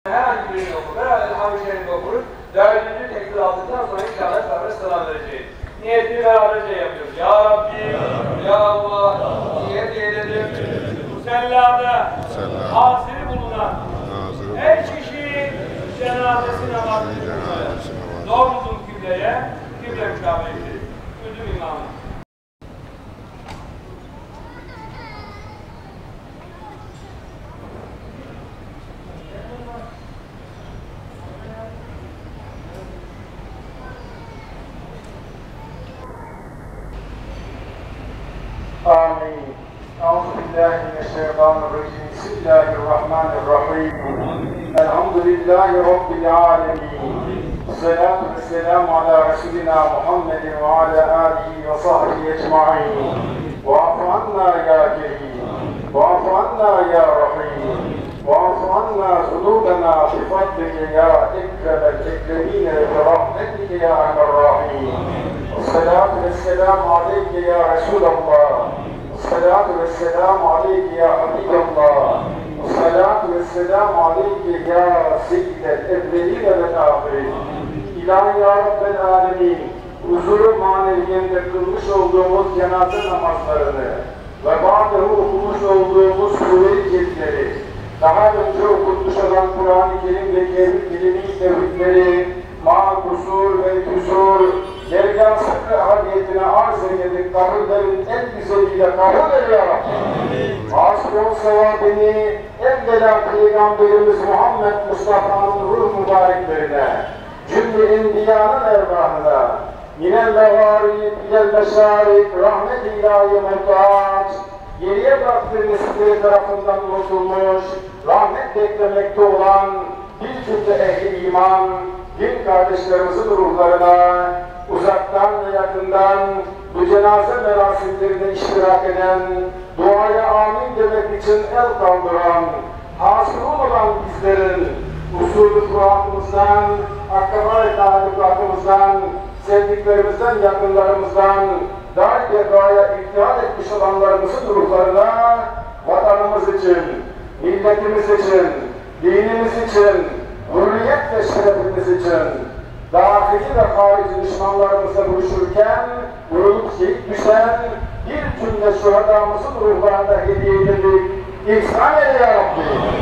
Herhangi birini okur. Beraber Hamid Şerif'i okuruz. Dördüncü tekbir aldıktan sonra inşallah sabır selam vereceğiz. Niyetini beraberce yapıyoruz. Ya Rabbi, Ya Allah, niyet edelim. Musellada, hasili bulunan her kişi cenazesi namazını doğrultun kıbleye, kıble müşabeheti. Üzüm imamı. آمين. أعوذ بالله من الشيطان الرجيم. بسم الله الرحمن الرحيم. الحمد لله رب العالمين. الصلاة والسلام على رسولنا محمد وعلى آله وصحبه أجمعين. واعف عنا يا كريم. واعف عنا يا رحيم. واعف عنا ذنوبنا بفضلك يا أكرم الأكرمين برحمتك يا أرحم الراحمين. الصلاة والسلام عليك يا رسول الله. الصلاة والسلام عليك يا حبيب الله. الصلاة والسلام عليك يا سيد الأولين والآخرين. İlahi ya Rabbel Alemin, huzuru maneviyende kılmış olduğumuz cenaze namazlarını ve bazı okumuş olduğumuz Sure-i Celilleri, daha önce okunmuş olan Kur'an-ı Kerim ve kelime-i tevhidleri, kusur ve küsur, dergâh sıkı ahadiyetine arz eyledik, kabullerin en güzeliyle kabul eyle ya Rabbi. Asrın sevabını evvela Peygamberimiz Muhammed Mustafa'nın ruh mübareklerine, cümle enbiyanın ervahına, minel mevarib, minel meşarib, rahmet-i ilahi muhtaç, geriye bıraktığı nesilleri tarafından unutulmuş, rahmet beklemekte olan bir cümle ehli iman, din kardeşlerimizin ruhlarına, uzaktan ve yakından bu cenaze merasimlerine iştirak eden, duaya amin demek için el kaldıran, hasıl olan bizlerin, usulü Kur'an'ımızdan, akraba-i talukatımızdan, sevdiklerimizden, yakınlarımızdan, dair bekaya ihtiyat etmiş olanlarımızın ruhlarına, vatanımız için, milletimiz için, dinimiz için, hürriyet ve şerefimiz için, dahili ve harici düşmanlarımızla buluşurken, vurulup şehit düşen bir cümle şuhadamızın ruhlarına hediye edildik. İhsan eyle ya Rabbi.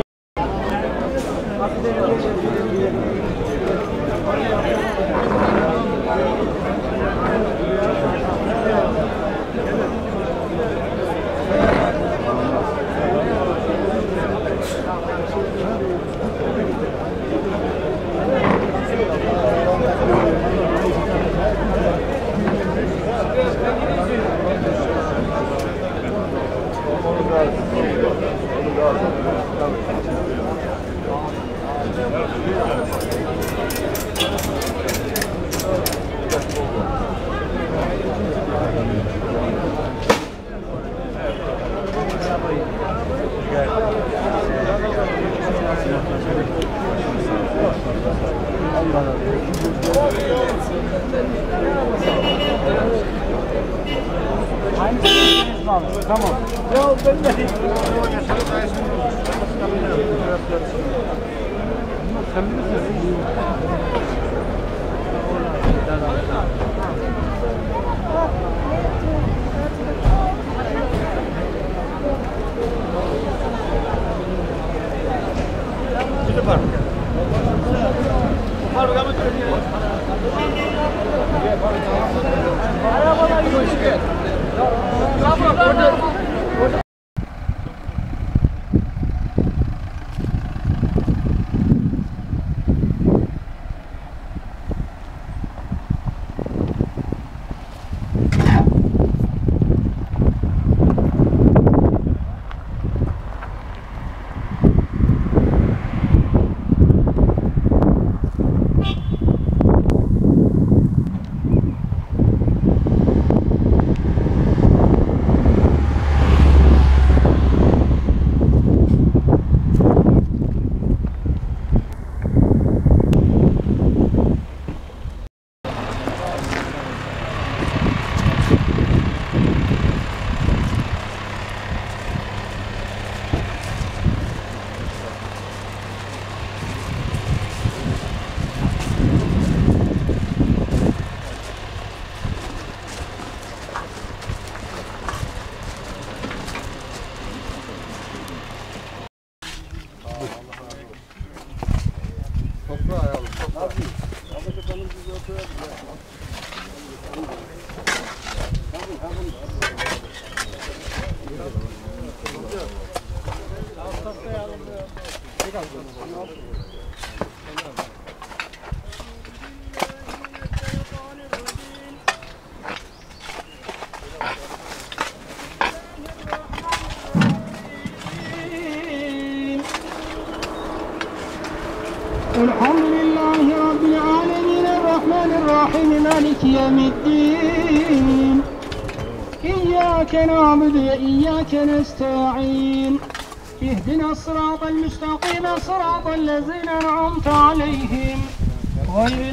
Tamam. Ya ben de sen bilirsin. الحمد لله رب العالمين الرحمن الرحيم مالك يوم الدين إياك نعبد وإياك نستعين اهدنا الصراط المستقيم صراط الذين أنعمت عليهم غير